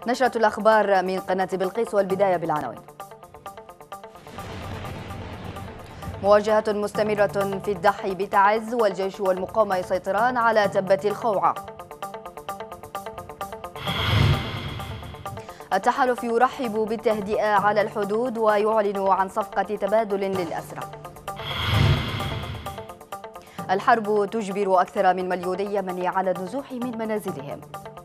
نشرة الأخبار من قناة بلقيس، والبداية بالعناوين. مواجهة مستمرة في الضحي بتعز، والجيش والمقاومة يسيطران على تبة الخوعة. التحالف يرحب بالتهدئة على الحدود ويعلن عن صفقة تبادل للأسرى. الحرب تجبر أكثر من مليوني يمني على النزوح من منازلهم.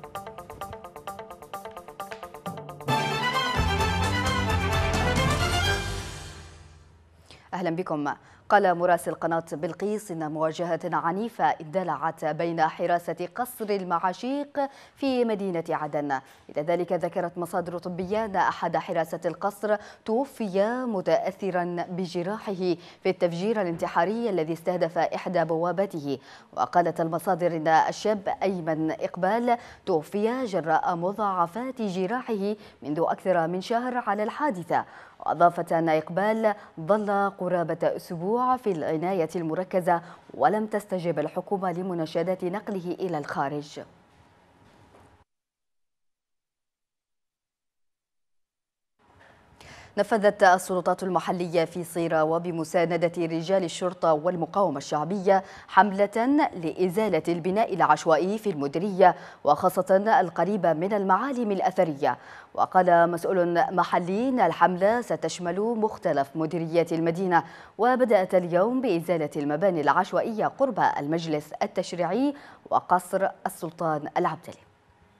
أهلا بكم. قال مراسل قناة بلقيس إن مواجهة عنيفة اندلعت بين حراسة قصر المعاشيق في مدينة عدن. لذلك ذكرت مصادر طبية أن أحد حراسة القصر توفي متأثرا بجراحه في التفجير الانتحاري الذي استهدف إحدى بوابته. وقالت المصادر إن الشاب أيمن إقبال توفي جراء مضاعفات جراحه منذ أكثر من شهر على الحادثة. وأضافت أن إقبال ظل قرابة أسبوع في العناية المركزة، ولم تستجب الحكومة لمناشدة نقله إلى الخارج. نفذت السلطات المحلية في صيرة وبمساندة رجال الشرطة والمقاومة الشعبية حملة لإزالة البناء العشوائي في المديرية، وخاصة القريبة من المعالم الأثرية. وقال مسؤول محلي إن الحملة ستشمل مختلف مديريات المدينة، وبدأت اليوم بإزالة المباني العشوائية قرب المجلس التشريعي وقصر السلطان العبدلي.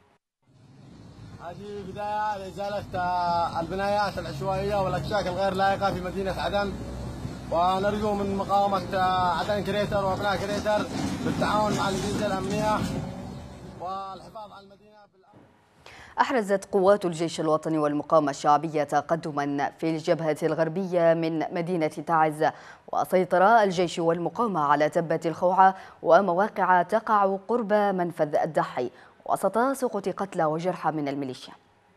هذه بداية لإزالة البنايات العشوائية والأكشاك الغير لائقة في مدينة عدن، ونرجو من مقاومة عدن كريتر وأبناء كريتر بالتعاون مع الأجهزة الأمنية والحفاظ على المدينة. أحرزت قوات الجيش الوطني والمقاومة الشعبية تقدما في الجبهة الغربية من مدينة تعز، وسيطر الجيش والمقاومة على تبة الخوعة ومواقع تقع قرب منفذ الضحي، وسط سقوط قتلى وجرحى من الميليشيا.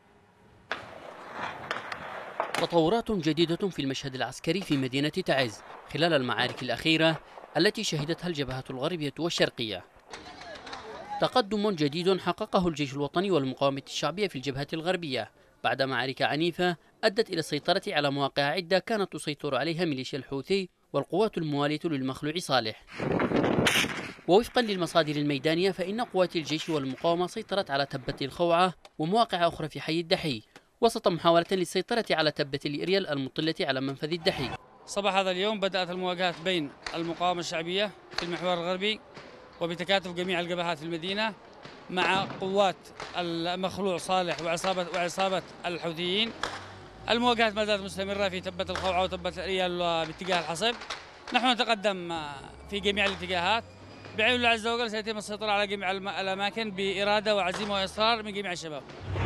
تطورات جديدة في المشهد العسكري في مدينة تعز خلال المعارك الأخيرة التي شهدتها الجبهة الغربية والشرقية. تقدم جديد حققه الجيش الوطني والمقاومة الشعبية في الجبهة الغربية بعد معارك عنيفة أدت إلى السيطرة على مواقع عدة كانت تسيطر عليها ميليشيا الحوثي والقوات الموالية للمخلوع صالح. ووفقا للمصادر الميدانية فإن قوات الجيش والمقاومة سيطرت على تبة الخوعة ومواقع أخرى في حي الدحي، وسط محاولة للسيطرة على تبة الإريال المطلة على منفذ الدحي. صباح هذا اليوم بدأت المواجهات بين المقاومة الشعبية في المحور الغربي وبتكاتف جميع الجبهات في المدينة مع قوات المخلوع صالح وعصابة الحوثيين. المواجهات ما زالت مستمرة في تبة الخوعة وتبة الإريال باتجاه الحصب. نحن نتقدم في جميع الاتجاهات، بعين الله عز وجل سيتم السيطرة على جميع الأماكن بإرادة وعزيمة وإصرار من جميع الشباب.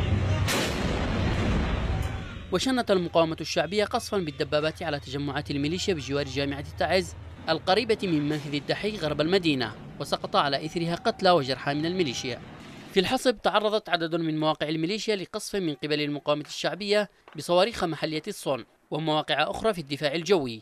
وشنت المقاومة الشعبية قصفا بالدبابات على تجمعات الميليشيا بجوار جامعة تعز القريبة من منفذ الدحي غرب المدينة، وسقط على إثرها قتلى وجرحى من الميليشيا. في الحصب تعرضت عدد من مواقع الميليشيا لقصف من قبل المقاومة الشعبية بصواريخ محلية الصون ومواقع أخرى في الدفاع الجوي.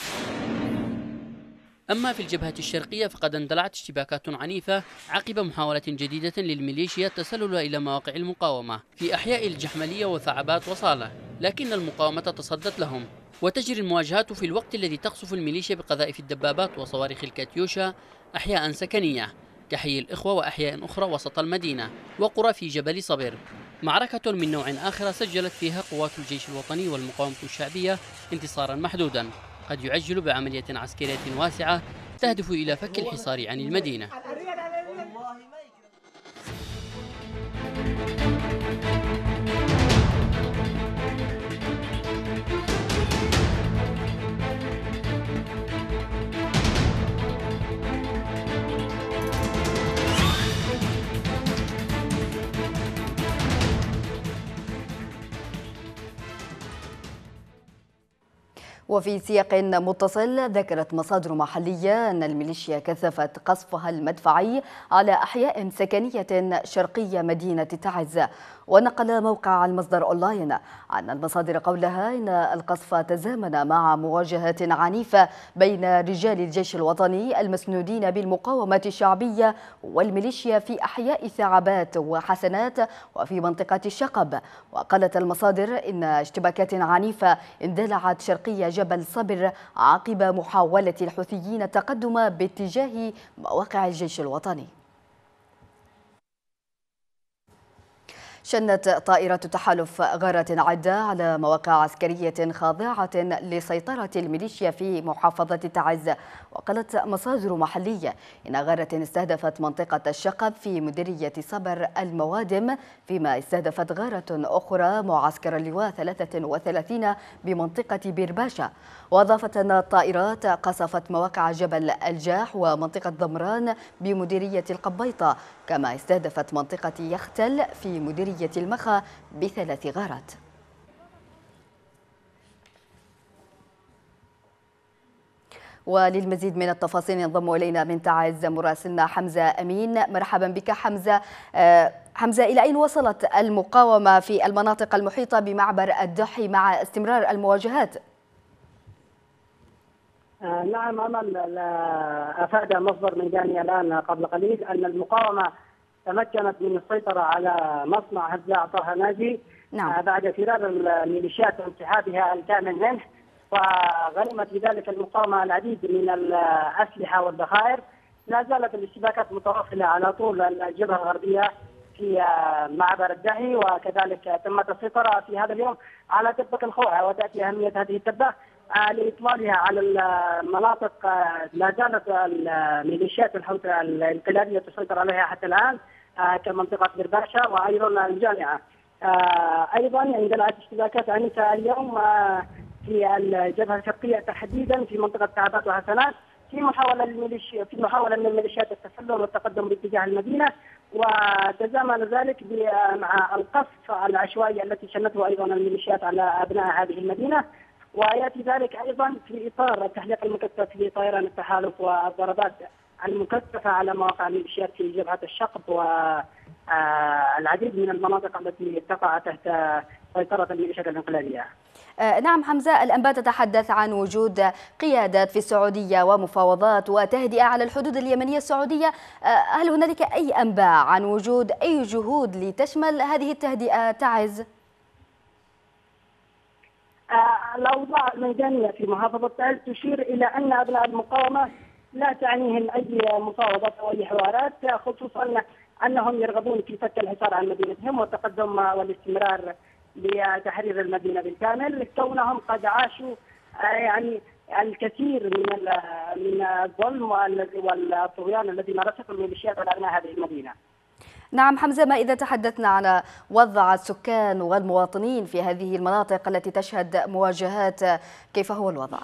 أما في الجبهة الشرقية فقد اندلعت اشتباكات عنيفة عقب محاولة جديدة للميليشيا التسلل إلى مواقع المقاومة في أحياء الجحملية وثعبات وصالة، لكن المقاومة تصدت لهم. وتجري المواجهات في الوقت الذي تقصف الميليشيا بقذائف الدبابات وصواريخ الكاتيوشا أحياء سكنية كحي الإخوة وأحياء أخرى وسط المدينة وقرى في جبل صبر. معركة من نوع آخر سجلت فيها قوات الجيش الوطني والمقاومة الشعبية انتصارا محدودا قد يعجل بعملية عسكرية واسعة تهدف إلى فك الحصار عن المدينة. وفي سياق متصل ذكرت مصادر محلية أن الميليشيا كثفت قصفها المدفعي على أحياء سكنية شرقية مدينة تعز. ونقل موقع المصدر أونلاين عن المصادر قولها إن القصف تزامن مع مواجهة عنيفة بين رجال الجيش الوطني المسنودين بالمقاومة الشعبية والميليشيا في أحياء ثعبات وحسنات وفي منطقة الشقب. وقالت المصادر إن اشتباكات عنيفة اندلعت شرقية جبل صبر عقب محاولة الحوثيين التقدم باتجاه مواقع الجيش الوطني. شنت طائرة تحالف غارات عدة على مواقع عسكرية خاضعة لسيطرة الميليشيا في محافظة تعز. وقالت مصادر محلية إن غارة استهدفت منطقة الشقب في مديرية صبر الموادم، فيما استهدفت غارة أخرى معسكر اللواء 33 بمنطقة بيرباشا. وأضافت أن الطائرات قصفت مواقع جبل الجاح ومنطقة ضمران بمديرية القبيطة، كما استهدفت منطقة يختل في مديرية المخا ب3 غارات. وللمزيد من التفاصيل ينضم إلينا من تعز مراسلنا حمزة أمين. مرحبا بك حمزة. حمزة، إلى أين وصلت المقاومة في المناطق المحيطة بمعبر الدحي مع استمرار المواجهات؟ نعم أمل، أفاد مصدر ميداني الآن قبل قليل أن المقاومة تمكنت من السيطرة على مصنع هزاع طه ناجي. نعم. بعد فرار الميليشيات وانسحابها الكامل منه، وغنمت بذلك المقاومة العديد من الأسلحة والذخائر. لا زالت الاشتباكات متواصلة على طول الجبهة الغربية في معبر الدحي، وكذلك تمت السيطرة في هذا اليوم على تبة الخوعة. وتأتي أهمية هذه التبة لإطلالها على المناطق لا زالت الميليشيات الحوثية الانقلابية تسيطر عليها حتى الآن، كمنطقة برباشا وأيضا الجامعة. أيضا اندلعت اشتباكات عنيفة اليوم في الجبهة الشرقية تحديدا في منطقة ثعبات وحسنات، في محاولة من الميليشيات التسلل والتقدم باتجاه المدينة، وتزامن ذلك مع القصف العشوائي التي شنته أيضا الميليشيات على أبناء هذه المدينة. ويأتي ذلك أيضا في إطار التحليق المكثف لطيران التحالف والضربات المكثفة على مواقع الميليشيات في جبهة الشقب والعديد من المناطق التي تقع تحت سيطرة الميليشيات الانقلابية. نعم حمزة، الأنباء تتحدث عن وجود قيادات في السعودية ومفاوضات وتهدئة على الحدود اليمنية السعودية. هل هنالك أي أنباء عن وجود أي جهود لتشمل هذه التهدئة تعز؟ الأوضاع الميدانية في محافظة تعز تشير إلى أن أبناء المقاومة لا تعنيهم أي مفاوضات أو أي حوارات، خصوصا أنهم يرغبون في فك الحصار عن مدينتهم والتقدم والاستمرار لتحرير المدينة بالكامل، كونهم قد عاشوا يعني الكثير من الظلم والطغيان الذي مارسته الميليشيات على أبناء هذه المدينة. نعم حمزة، ما إذا تحدثنا عن وضع السكان والمواطنين في هذه المناطق التي تشهد مواجهات، كيف هو الوضع؟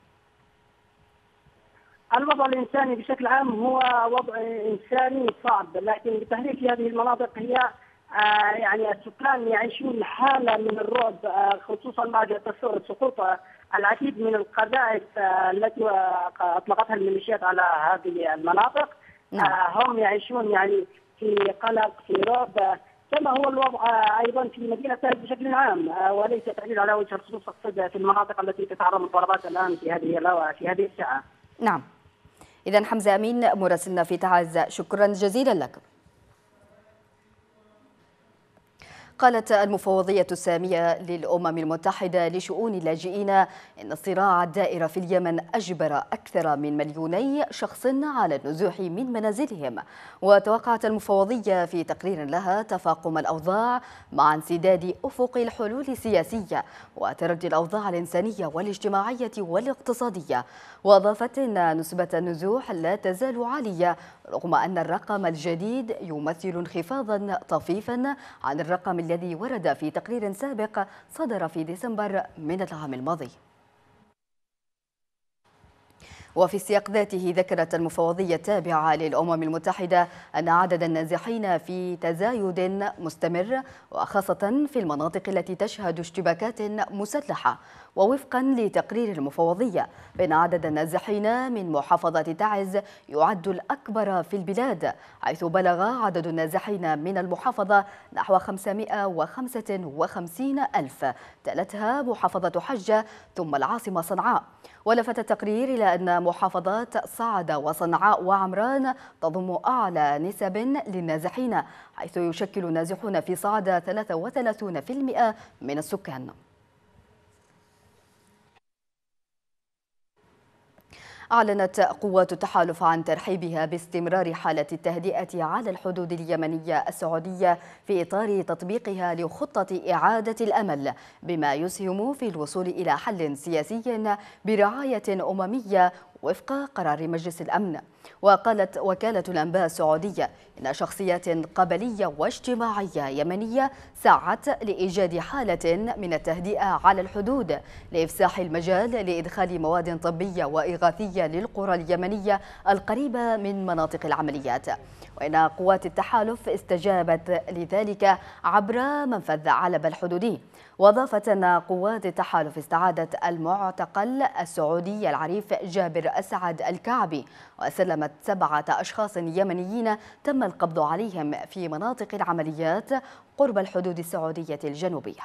الوضع الإنساني بشكل عام هو وضع إنساني صعب، لكن بتحريك هذه المناطق هي يعني السكان يعيشون حالة من الرعب، خصوصا بعد سقوط العديد من القذائف التي أطلقتها الميليشيات على هذه المناطق. هم يعيشون يعني في قلق، في رعب، كما هو الوضع ايضا في مدينه تعز بشكل عام، وليس تحديد على وجه الخصوص في المناطق التي تتعرض للضربات الان في هذه الساعه. نعم. اذا حمزه امين مراسلنا في تعز، شكرا جزيلا لك. قالت المفوضية السامية للأمم المتحدة لشؤون اللاجئين إن الصراع الدائر في اليمن أجبر أكثر من 2 شخص على النزوح من منازلهم. وتوقعت المفوضية في تقرير لها تفاقم الأوضاع مع انسداد أفق الحلول السياسية وتردي الأوضاع الإنسانية والاجتماعية والاقتصادية. وأضافت أن نسبة النزوح لا تزال عالية رغم أن الرقم الجديد يمثل انخفاضا طفيفا عن الرقم الذي ورد في تقرير سابق صدر في ديسمبر من العام الماضي. وفي السياق ذاته ذكرت المفوضية التابعة للأمم المتحدة أن عدد النازحين في تزايد مستمر، وخاصة في المناطق التي تشهد اشتباكات مسلحة. ووفقا لتقرير المفوضية بأن عدد النازحين من محافظة تعز يعد الأكبر في البلاد، حيث بلغ عدد النازحين من المحافظة نحو 555 ألف، تلتها محافظة حجة ثم العاصمة صنعاء. ولفت التقرير إلى أن محافظات صعدة وصنعاء وعمران تضم أعلى نسب للنازحين، حيث يشكل النازحون في صعدة 33% من السكان. أعلنت قوات التحالف عن ترحيبها باستمرار حالة التهدئة على الحدود اليمنية السعودية في إطار تطبيقها لخطة إعادة الأمل، بما يسهم في الوصول إلى حل سياسي برعاية أممية وفق قرار مجلس الأمن. وقالت وكالة الأنباء السعودية إن شخصيات قبلية واجتماعية يمنية سعت لإيجاد حالة من التهدئة على الحدود لإفساح المجال لإدخال مواد طبية وإغاثية للقرى اليمنية القريبة من مناطق العمليات. وإن قوات التحالف استجابت لذلك عبر منفذ علب الحدودي. وأضافت أن قوات التحالف استعادت المعتقل السعودي العريف جابر أسعد الكعبي، وسلمت 7 أشخاص يمنيين تم القبض عليهم في مناطق العمليات قرب الحدود السعودية الجنوبية.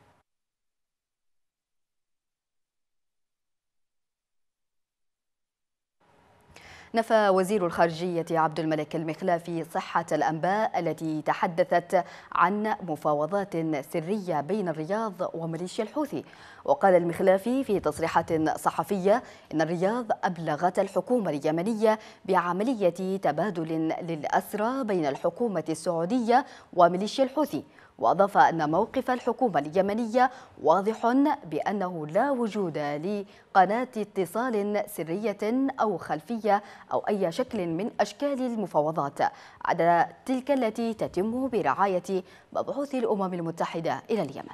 نفى وزير الخارجية عبد الملك المخلافي صحة الأنباء التي تحدثت عن مفاوضات سرية بين الرياض وميليشيا الحوثي. وقال المخلافي في تصريحات صحفية إن الرياض أبلغت الحكومة اليمنية بعملية تبادل للأسرى بين الحكومة السعودية وميليشيا الحوثي. وأضاف أن موقف الحكومة اليمنية واضح بأنه لا وجود لقناة اتصال سرية أو خلفية أو أي شكل من أشكال المفاوضات عدا تلك التي تتم برعاية مبعوث الأمم المتحدة إلى اليمن.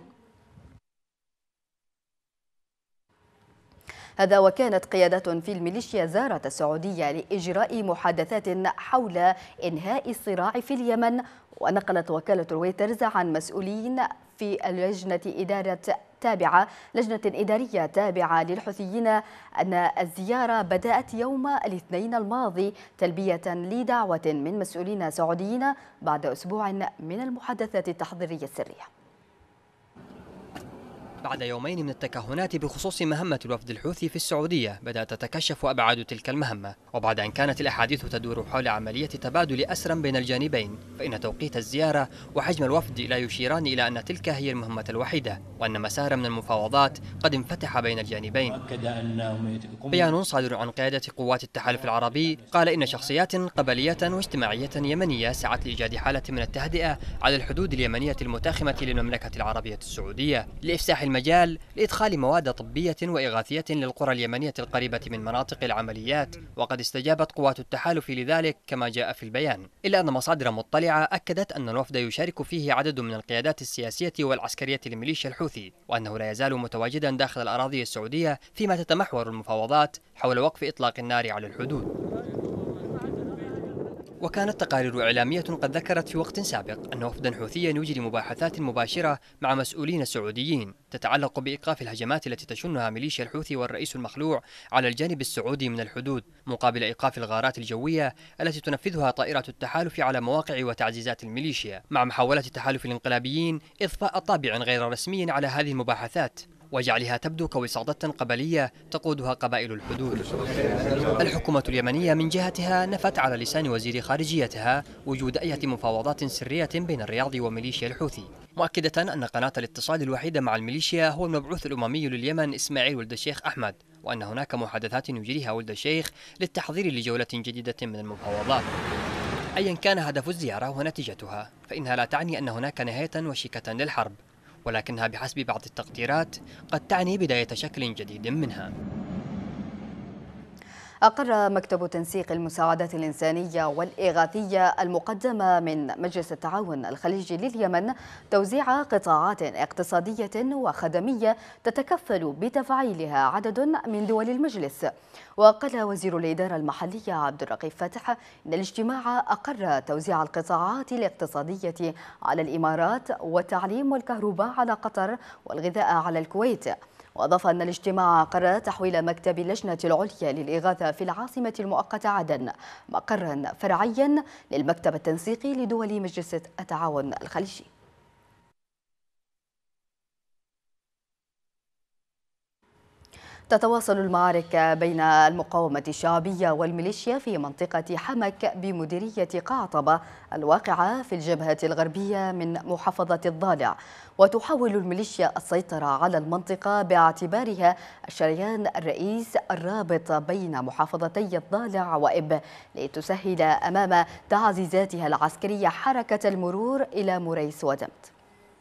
هذا وكانت قيادة في الميليشيا زارت السعودية لإجراء محادثات حول إنهاء الصراع في اليمن. ونقلت وكالة رويترز عن مسؤولين في لجنة إدارية تابعة للحوثيين أن الزيارة بدأت يوم الاثنين الماضي تلبية لدعوة من مسؤولين سعوديين بعد أسبوع من المحادثات التحضيرية السرية. بعد يومين من التكهنات بخصوص مهمة الوفد الحوثي في السعودية بدأت تتكشف أبعاد تلك المهمة، وبعد أن كانت الأحاديث تدور حول عملية تبادل أسرى بين الجانبين، فإن توقيت الزيارة وحجم الوفد لا يشيران إلى أن تلك هي المهمة الوحيدة، وأن مسار من المفاوضات قد انفتح بين الجانبين. بيان صادر عن قيادة قوات التحالف العربي قال إن شخصيات قبلية واجتماعية يمنية سعت لإيجاد حالة من التهدئة على الحدود اليمنية المتاخمة للمملكة العربية السعودية لإفساح المجال لإدخال مواد طبية وإغاثية للقرى اليمنية القريبة من مناطق العمليات. وقد استجابت قوات التحالف لذلك كما جاء في البيان، إلا أن مصادر مطلعة أكدت أن الوفد يشارك فيه عدد من القيادات السياسية والعسكرية لميليشيا الحوثي، وأنه لا يزال متواجدا داخل الأراضي السعودية فيما تتمحور المفاوضات حول وقف إطلاق النار على الحدود. وكانت تقارير إعلامية قد ذكرت في وقت سابق أن وفدا حوثيا يجري مباحثات مباشرة مع مسؤولين سعوديين تتعلق بإيقاف الهجمات التي تشنها ميليشيا الحوثي والرئيس المخلوع على الجانب السعودي من الحدود، مقابل إيقاف الغارات الجوية التي تنفذها طائرة التحالف على مواقع وتعزيزات الميليشيا، مع محاولة تحالف الانقلابيين إضفاء طابع غير رسمي على هذه المباحثات وجعلها تبدو كوساطة قبلية تقودها قبائل الحدود. الحكومة اليمنية من جهتها نفت على لسان وزير خارجيتها وجود أي مفاوضات سرية بين الرياض وميليشيا الحوثي، مؤكدة أن قناة الاتصال الوحيدة مع الميليشيا هو المبعوث الأممي لليمن إسماعيل ولد الشيخ أحمد، وأن هناك محادثات يجريها ولد الشيخ للتحضير لجولة جديدة من المفاوضات. أيا كان هدف الزيارة ونتيجتها فإنها لا تعني أن هناك نهاية وشيكة للحرب، ولكنها بحسب بعض التقديرات قد تعني بداية شكل جديد منها. أقر مكتب تنسيق المساعدات الإنسانية والإغاثية المقدمة من مجلس التعاون الخليجي لليمن توزيع قطاعات اقتصادية وخدمية تتكفل بتفعيلها عدد من دول المجلس. وقال وزير الإدارة المحلية عبد الرقيب فتح إن الاجتماع أقر توزيع القطاعات الاقتصادية على الإمارات والتعليم والكهرباء على قطر والغذاء على الكويت. وأضاف أن الاجتماع قرر تحويل مكتب اللجنة العليا للإغاثة في العاصمة المؤقتة عدن مقرا فرعيا للمكتب التنسيقي لدول مجلس التعاون الخليجي. تتواصل المعارك بين المقاومة الشعبية والميليشيا في منطقة حمك بمديرية قعطبة الواقعة في الجبهة الغربية من محافظة الضالع، وتحاول الميليشيا السيطرة على المنطقة باعتبارها الشريان الرئيس الرابط بين محافظتي الضالع وإب لتسهل أمام تعزيزاتها العسكرية حركة المرور إلى مريس ودمت.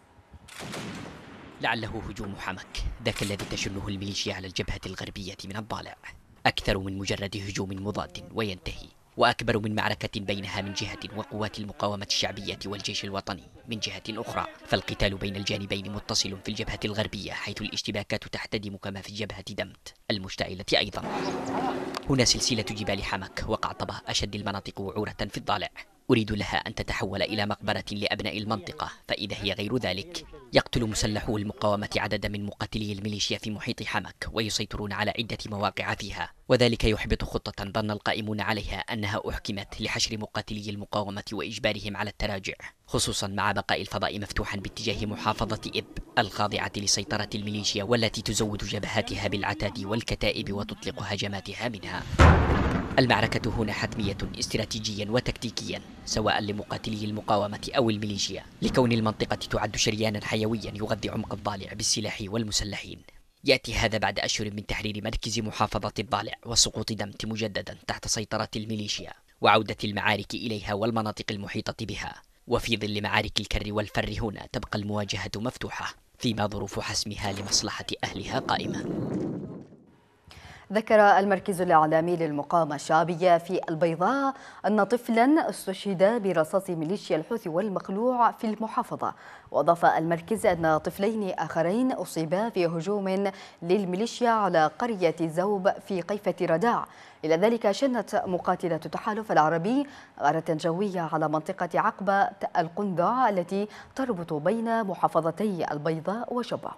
لعله هجوم حمك ذاك الذي تشنه الميليشيا على الجبهة الغربية من الضالع أكثر من مجرد هجوم مضاد وينتهي، وأكبر من معركة بينها من جهة وقوات المقاومة الشعبية والجيش الوطني من جهة أخرى، فالقتال بين الجانبين متصل في الجبهة الغربية حيث الاشتباكات تحتدم كما في جبهة دمت المشتعلة أيضا. هنا سلسلة جبال حمك وقعطبة أشد المناطق وعورة في الضالع، أريد لها أن تتحول إلى مقبرة لأبناء المنطقة، فإذا هي غير ذلك يقتل مسلحو المقاومة عددا من مقاتلي الميليشيا في محيط حمك ويسيطرون على عدة مواقع فيها، وذلك يحبط خطة ظن القائمون عليها أنها أحكمت لحشر مقاتلي المقاومة وإجبارهم على التراجع، خصوصا مع بقاء الفضاء مفتوحا باتجاه محافظة إب الخاضعة لسيطرة الميليشيا والتي تزود جبهاتها بالعتاد والكتائب وتطلق هجماتها منها. المعركة هنا حتمية استراتيجيا وتكتيكيا سواء لمقاتلي المقاومة أو الميليشيا، لكون المنطقة تعد شريانا حيويا يغذي عمق الضالع بالسلاح والمسلحين. يأتي هذا بعد أشهر من تحرير مركز محافظة الضالع وسقوط دمت مجددا تحت سيطرة الميليشيا وعودة المعارك إليها والمناطق المحيطة بها، وفي ظل معارك الكر والفر هنا تبقى المواجهة مفتوحة فيما ظروف حسمها لمصلحة أهلها قائمة. ذكر المركز الإعلامي للمقاومة الشعبية في البيضاء أن طفلا استشهد برصاص ميليشيا الحوثي والمخلوع في المحافظة، وأضاف المركز أن طفلين آخرين أصيبا في هجوم للميليشيا على قرية زوب في قيفة رداع. إلى ذلك شنت مقاتلة التحالف العربي غارة جوية على منطقة عقبة القندع التي تربط بين محافظتي البيضاء وجبة.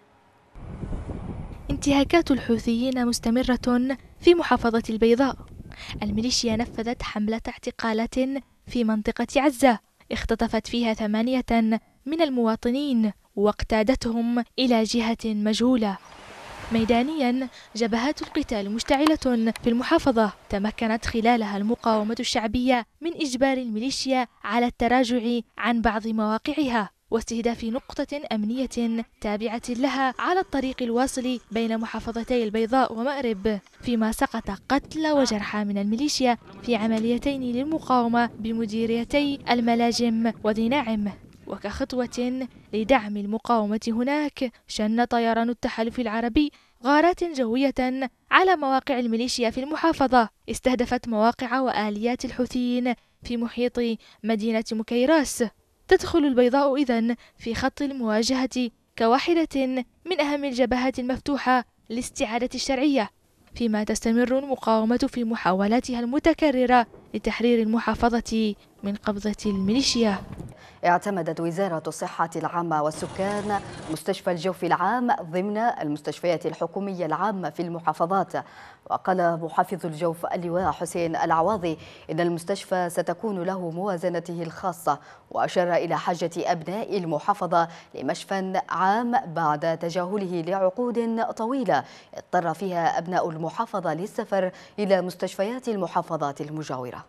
انتهاكات الحوثيين مستمرة في محافظة البيضاء. الميليشيا نفذت حملة اعتقالات في منطقة عزة اختطفت فيها 8 من المواطنين واقتادتهم إلى جهة مجهولة. ميدانيا جبهات القتال مشتعلة في المحافظة تمكنت خلالها المقاومة الشعبية من إجبار الميليشيا على التراجع عن بعض مواقعها واستهداف نقطة أمنية تابعة لها على الطريق الواصل بين محافظتي البيضاء ومأرب، فيما سقط قتلى وجرحى من الميليشيا في عمليتين للمقاومة بمديريتي الملاجم وذي ناعم. وكخطوة لدعم المقاومة هناك شن طيران التحالف العربي غارات جوية على مواقع الميليشيا في المحافظة استهدفت مواقع وآليات الحوثيين في محيط مدينة مكيراس. تدخل البيضاء إذن في خط المواجهة كواحدة من أهم الجبهات المفتوحة لاستعادة الشرعية، فيما تستمر المقاومة في محاولاتها المتكررة لتحرير المحافظة من قبضة الميليشيا. اعتمدت وزارة الصحة العامة والسكان مستشفى الجوف العام ضمن المستشفيات الحكومية العامة في المحافظات. وقال محافظ الجوف اللواء حسين العواضي إن المستشفى ستكون له موازنته الخاصة، وأشار إلى حاجة أبناء المحافظة لمشفى عام بعد تجاهله لعقود طويلة اضطر فيها أبناء المحافظة للسفر إلى مستشفيات المحافظات المجاورة.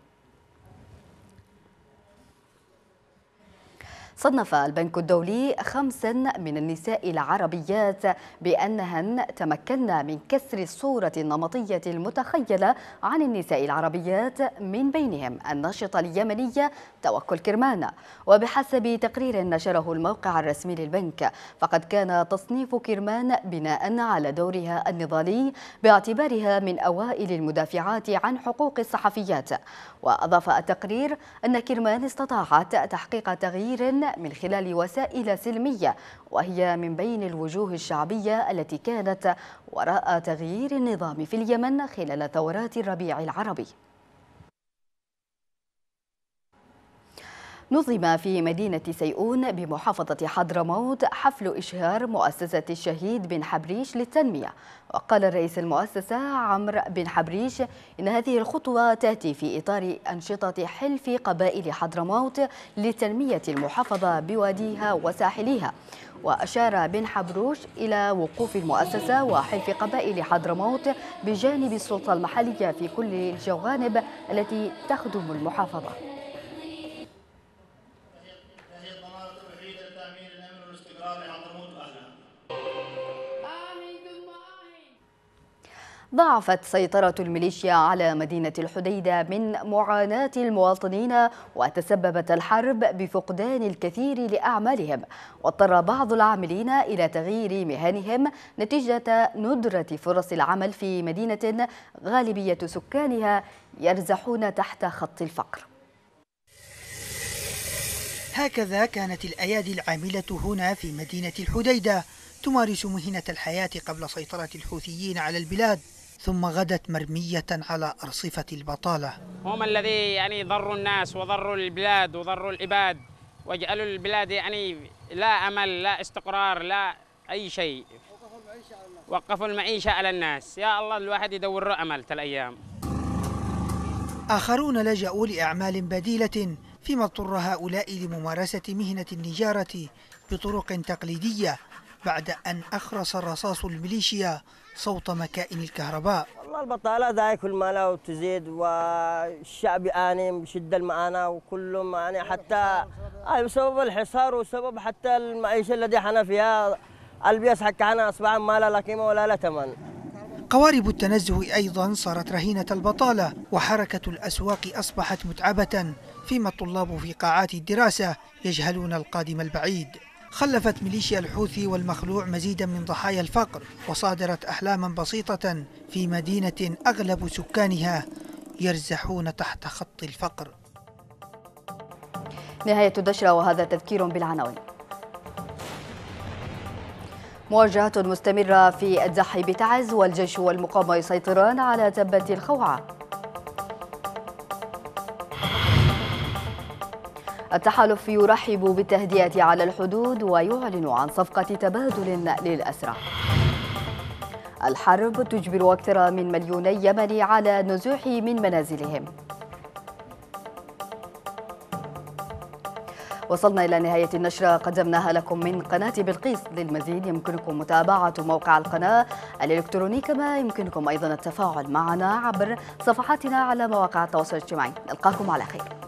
صنف البنك الدولي 5 من النساء العربيات بأنهن تمكن من كسر الصورة النمطية المتخيلة عن النساء العربيات، من بينهم الناشطة اليمنية توكل كرمان. وبحسب تقرير نشره الموقع الرسمي للبنك، فقد كان تصنيف كرمان بناء على دورها النضالي باعتبارها من أوائل المدافعات عن حقوق الصحفيات. وأضاف التقرير أن كرمان استطاعت تحقيق تغيير من خلال وسائل سلمية، وهي من بين الوجوه الشعبية التي كانت وراء تغيير النظام في اليمن خلال ثورات الربيع العربي. نظم في مدينة سيئون بمحافظة حضرموت حفل إشهار مؤسسة الشهيد بن حبريش للتنمية. وقال رئيس المؤسسة عمرو بن حبريش إن هذه الخطوة تأتي في إطار أنشطة حلف قبائل حضرموت لتنمية المحافظة بواديها وساحليها. وأشار بن حبروش إلى وقوف المؤسسة وحلف قبائل حضرموت بجانب السلطة المحلية في كل الجوانب التي تخدم المحافظة. ضاعفت سيطرة الميليشيا على مدينة الحديدة من معاناة المواطنين، وتسببت الحرب بفقدان الكثير لأعمالهم، واضطر بعض العاملين إلى تغيير مهنهم نتيجة ندرة فرص العمل في مدينة غالبية سكانها يرزحون تحت خط الفقر. هكذا كانت الأيادي العاملة هنا في مدينة الحديدة تمارس مهنة الحياة قبل سيطرة الحوثيين على البلاد، ثم غدت مرمية على أرصفة البطالة. هم الذي يعني ضروا الناس وضروا البلاد وضروا العباد وجعلوا البلاد يعني لا أمل لا استقرار لا أي شيء. وقفوا المعيشة على الناس. يا الله الواحد يدور له أمل الأيام. آخرون لجأوا لأعمال بديلة، فيما اضطر هؤلاء لممارسة مهنة النجارة بطرق تقليدية بعد أن أخرس الرصاص الميليشيا صوت مكائن الكهرباء. والله البطالة دا كل ما لا وتزيد، والشعب يعاني بشدة المعاناة وكلهم يعني حتى بسبب الحصار وسبب حتى المعيشة التي حنا فيها. البيس حق حنا أصبح ما لا قيمة ولا لا ثمن. قوارب التنزه أيضا صارت رهينة البطالة، وحركة الأسواق أصبحت متعبة، فيما الطلاب في قاعات الدراسة يجهلون القادم البعيد. خلفت ميليشيا الحوثي والمخلوع مزيدا من ضحايا الفقر، وصادرت أحلاما بسيطة في مدينة أغلب سكانها يرزحون تحت خط الفقر. نهاية النشرة، وهذا تذكير بالعناوين. مواجهات مستمرة في الدحي بتعز، والجيش والمقاومة يسيطران على تبة الخوعة. التحالف يرحب بالتهدئة على الحدود ويعلن عن صفقة تبادل للأسرى. الحرب تجبر أكثر من 2 مليون يمني على النزوح من منازلهم. وصلنا إلى نهاية النشرة قدمناها لكم من قناة بلقيس. للمزيد يمكنكم متابعة موقع القناة الإلكتروني، كما يمكنكم أيضا التفاعل معنا عبر صفحاتنا على مواقع التواصل الاجتماعي. نلقاكم على خير.